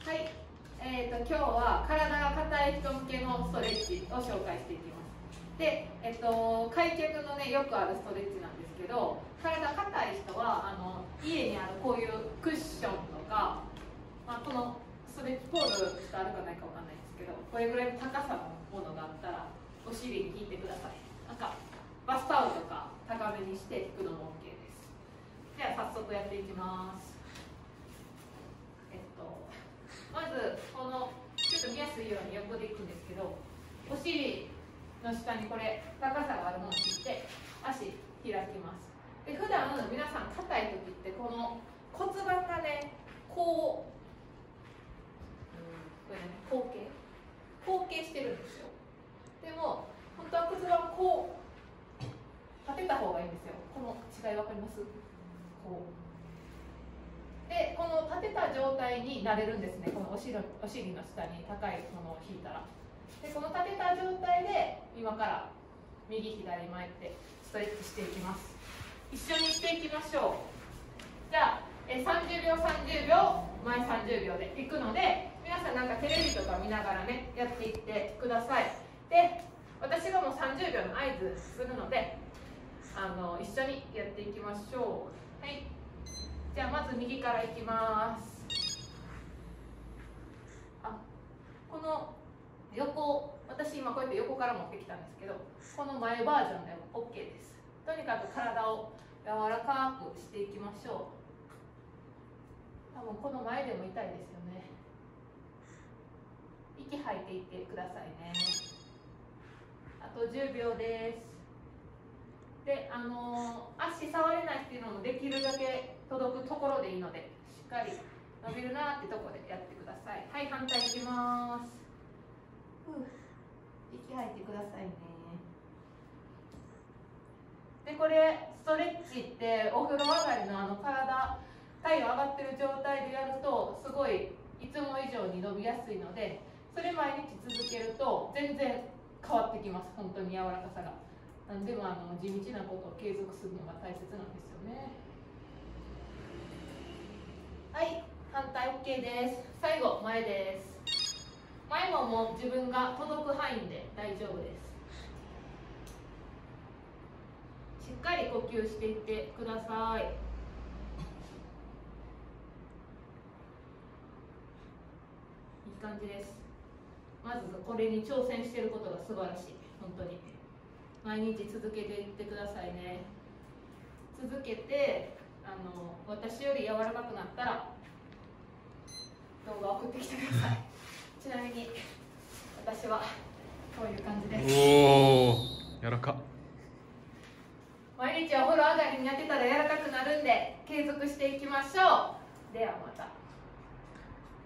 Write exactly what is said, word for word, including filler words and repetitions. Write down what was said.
はい、えーと、今日は体が硬い人向けのストレッチを紹介していきます。で、えっと、開脚のね、よくあるストレッチなんですけど、体硬い人はあの家にあるこういうクッションとか、まあ、このストレッチポールしかあるかないかわかんないですけど、これぐらいの高さのものがあったらお尻に引いてください。なんかバスタオルとか高めにして引くのも OK です。では早速やっていきます。えっとまずこのちょっと見やすいように横でいくんですけど、お尻の下にこれ高さがあるものを切って足開きます。で普段皆さん硬い時ってこの骨盤がねこう、うん、これね後傾後傾してるんですよ。でも本当は骨盤こう立てた方がいいんですよ。この違い分かります？こうで、この立てた状態になれるんですね。このお尻、お尻の下に高いものを引いたら。で、この立てた状態で今から右左前ってストレッチしていきます。一緒にしていきましょう。じゃあえさんじゅうびょうさんじゅうびょう前さんじゅうびょうでいくので、皆さんなんかテレビとか見ながらねやっていってください。で、私がもうさんじゅうびょうの合図するのであの一緒にやっていきましょう。はい、じゃあまず右からいきます。あ、この横、私今こうやって横から持ってきたんですけど、この前バージョンでも OK です。とにかく体を柔らかくしていきましょう。多分この前でも痛いですよね。息吐いていってくださいね。あとじゅうびょうです。で、あのー、足触れないっていうのもできるだけ届くところでいいので、しっかり伸びるなってところでやってください。はい、反対いきます。息吐いてくださいね。で、これストレッチってお風呂上がりのあの体体温上がってる状態でやるとすごいいつも以上に伸びやすいので、それ毎日続けると全然変わってきます。本当に柔らかさが。なんでもあの地道なことを継続するのが大切なんですよね。はい、反対 OK です。最後前です。前ももう自分が届く範囲で大丈夫です。しっかり呼吸していってください。いい感じです。まずこれに挑戦していることが素晴らしい。本当に毎日続けていってくださいね。続けてあの私より柔らかくなったら動画を送ってきてください。ちなみに私はこういう感じです。 おお、柔らか。 毎日お風呂上がりにやってたら柔らかくなるんで継続していきましょう。ではまた。